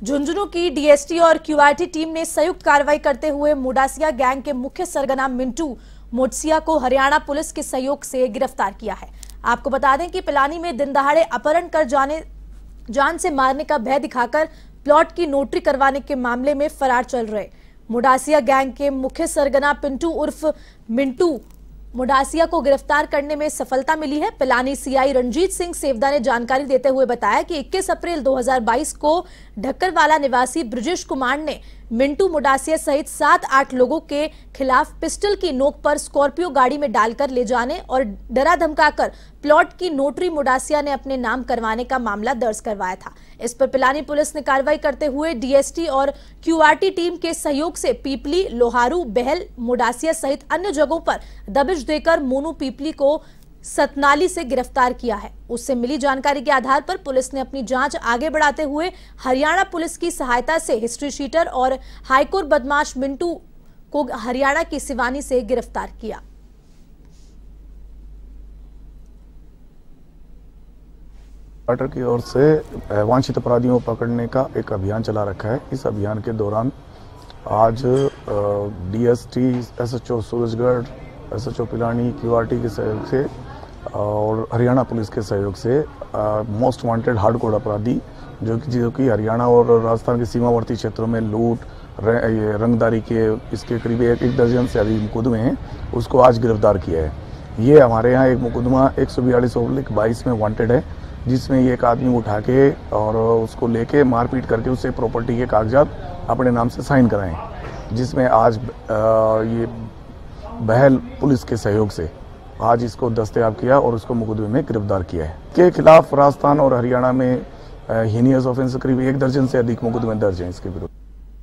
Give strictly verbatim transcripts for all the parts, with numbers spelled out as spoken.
झुंझुनू की डीएसटी और QRT team ने संयुक्त कार्रवाई करते हुए मुडासिया गैंग के मुख्य सरगना मिंटू मोडसिया को हरियाणा पुलिस के सहयोग से गिरफ्तार किया है। आपको बता दें कि पिलानी में दिन दहाड़े अपहरण कर जाने जान से मारने का भय दिखाकर प्लॉट की नोटरी करवाने के मामले में फरार चल रहे मुडासिया गैंग के मुख्य सरगना पिंटू उर्फ मिंटू मुडासिया को गिरफ्तार करने में सफलता मिली है। पिलानी सीआई रणजीत सिंह सेवदा ने जानकारी देते हुए बताया कि इक्कीस अप्रैल दो हज़ार बाईस को ढक्करवाला निवासी ब्रजेश कुमार ने मिंटू मुडासिया सहित सात आठ लोगों के खिलाफ पिस्टल की नोक पर स्कॉर्पियो गाड़ी में डालकर ले जाने और डरा धमकाकर प्लॉट की नोटरी मुडासिया ने अपने नाम करवाने का मामला दर्ज करवाया था। इस पर पिलानी पुलिस ने कार्रवाई करते हुए डीएसटी और क्यूआरटी टीम के सहयोग से पीपली, लोहारू, बहल, मुडासिया सहित अन्य जगहों पर दबिश देकर मोनू पीपली को सतनाली से गिरफ्तार किया है। उससे मिली जानकारी के आधार पर पुलिस ने अपनी जांच आगे बढ़ाते हुए हरियाणा पुलिस की सहायता से हिस्ट्री शीटर और हाईकोर्ट बदमाश मिंटू को हरियाणा की सिवानी से गिरफ्तार किया। क्वार्टर की ओर से वांछित अपराधियों को पकड़ने का एक अभियान चला रखा है। इस अभियान के दौरान आज DST, SHO Surajgarh, SHO Pilani, QRT के सहयोग से और हरियाणा पुलिस के सहयोग से मोस्ट वांटेड हार्डकोर अपराधी जो कि जो कि हरियाणा और राजस्थान के सीमावर्ती क्षेत्रों में लूट, ये रंगदारी के इसके करीब एक, एक दर्जन से अधिक मुकदमे हैं, उसको आज गिरफ्तार किया है। ये हमारे यहाँ एक मुकदमा एक सौ बयालीस ओब्लिक बाईस में वांटेड है, जिसमें ये एक आदमी उठा के और उसको लेके मारपीट करके उससे प्रॉपर्टी के कागजात अपने नाम से साइन कराएं, जिसमें आज आ, ये बहल पुलिस के सहयोग से आज इसको दस्तयाब किया और उसको मुकदमे में गिरफ्तार किया है। के खिलाफ राजस्थान और हरियाणा में हीनियस ऑफेंस करीब एक दर्जन से अधिक मुकदमे दर्ज हैं इसके विरुद्ध।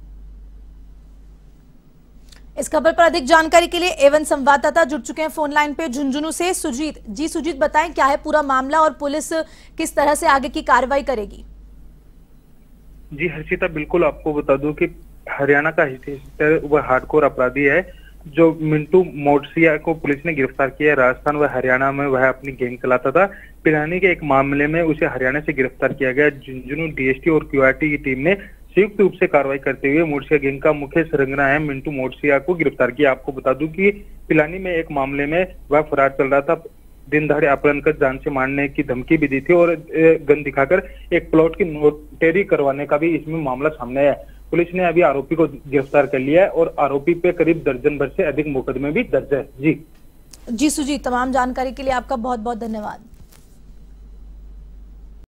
इस खबर पर अधिक जानकारी के लिए एवन संवाददाता जुड़ चुके हैं फोन लाइन पे झुंझुनू से सुजीत। जी सुजीत, बताएं क्या है पूरा मामला और पुलिस किस तरह से आगे की कार्रवाई करेगी? जी हर्षिता, बिल्कुल आपको बता दूं कि हरियाणा का हिस्सेदार वह हार्डकोर अपराधी है जो मिंटू मोडसिया को पुलिस ने गिरफ्तार किया। राजस्थान व हरियाणा में वह अपनी गैंग चलाता था। पिलानी के एक मामले में उसे हरियाणा से गिरफ्तार किया गया। झुंझुनू डीएसटी और क्यूआरटी की टीम ने संयुक्त रूप से कार्रवाई करते हुए मोडसिया गैंग का मुख्य सरगना है मिंटू मोडसिया को गिरफ्तार किया। आपको बता दूं कि पिलानी में एक मामले में वह फरार चल रहा था। दिन दहाड़े अपहरण कर जान से मारने की धमकी भी दी थी और गन दिखाकर एक प्लॉट की नोटरी करवाने का भी इसमें मामला सामने है। पुलिस ने अभी आरोपी को गिरफ्तार कर लिया है और आरोपी पे करीब दर्जन भर से अधिक मुकदमे भी दर्ज है। जी जी सुजीत, तमाम जानकारी के लिए आपका बहुत बहुत धन्यवाद।